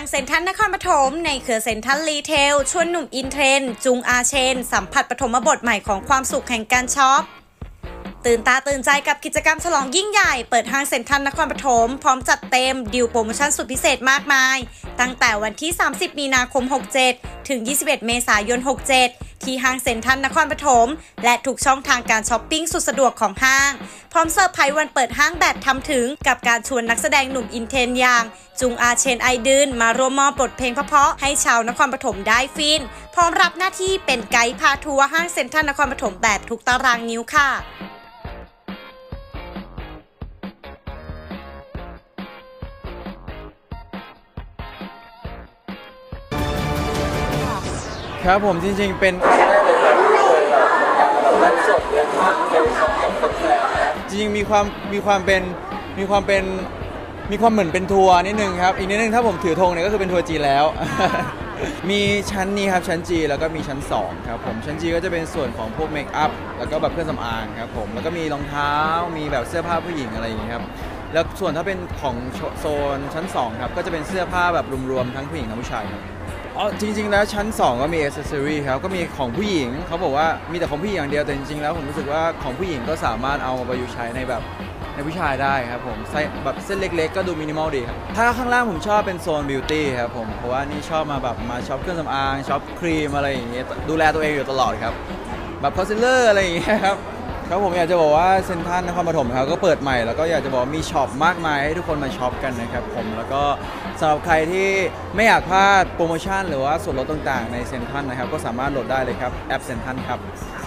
างเซ็นทรัลนครปฐมในเครือเซ็นทรัลรีเทลชวนหนุ่มอินเทรนด์จุงอาเชนสัมผัสปฐมบทใหม่ของความสุขแห่งการช็อปตื่นตาตื่นใจกับกิจกรรมฉลองยิ่งใหญ่เปิดห้างเซ็นทรัลนครปฐมพร้อมจัดเต็มดีลโปรโมชั่นสุดพิเศษมากมายตั้งแต่วันที่30มีนาคม67ถึง21เมษายน67ที่ห้างเซ็นทรัลนครปฐมและทุกช่องทางการช้อปปิ้งสุดสะดวกของห้างพร้อมเซอร์ไพรส์วันเปิดห้างแบบทำถึงกับการชวนนักแสดงหนุ่มอินเทนอย่างจุงอาเชนไอดืนมาร่วมมอบบทเพลงเพราะๆให้ชาวนครปฐมได้ฟินพร้อมรับหน้าที่เป็นไกด์พาทัวร์ห้างเซ็นทรัลนครปฐมแบบทุกตารางนิ้วค่ะครับผมจริงๆเป็นจริงๆมีความเหมือนเป็นทัวร์นิดนึงครับอีกนิดนึงถ้าผมถือธงเนี่ยก็คือเป็นทัวร์จีนแล้ว มีชั้นนี้ครับชั้นจีแล้วก็มีชั้น2ครับผมชั้นจีก็จะเป็นส่วนของพวกเมคอัพแล้วก็แบบเครื่องสำอางครับผมแล้วก็มีรองเท้ามีแบบเสื้อผ้าผู้หญิงอะไรอย่างเงี้ยครับแล้วส่วนถ้าเป็นของโซนชั้น2ครับก็จะเป็นเสื้อผ้าแบบรวมๆทั้งผู้หญิงทั้งผู้ชายครับอ๋อจริงๆแล้วชั้น2ก็มีอ c เซสซอรี่ครับก็มีของผู้หญิงเขาบอกว่ามีแต่ของผู้หญิงอย่างเดียวแต่จริงๆแล้วผมรู้สึกว่าของผู้หญิงก็สามารถเอามาประยุกต์ใช้ในแบบในผู้ชายได้ครับผมใส่แบบเส้นเล็กๆก็ดูมินิมอลดีครับถ้าข้างล่างผมชอบเป็นโซนบิวตี้ครับผมเพราะว่านี่ชอบมาแบบมาช็อปเครื่องสำอางช็อปครีมอะไรอย่างเงี้ยดูแลตัวเองอยู่ตลอดครับแบบคอนซีลเลอร์อะไรอย่างเงี้ยครับผมอยากจะบอกว่าเซ็นทรัลนครปฐมครับก็เปิดใหม่แล้วก็อยากจะบอกมีช็อปมากมายให้ทุกคนมาช็อปกันนะครับผมแล้วก็สำหรับใครที่ไม่อยากพลาดโปรโมชั่นหรือว่าส่วนลดต่างๆในเซ็นทรัลนะครับก็สามารถโหลดได้เลยครับแอปเซ็นทรัลครับ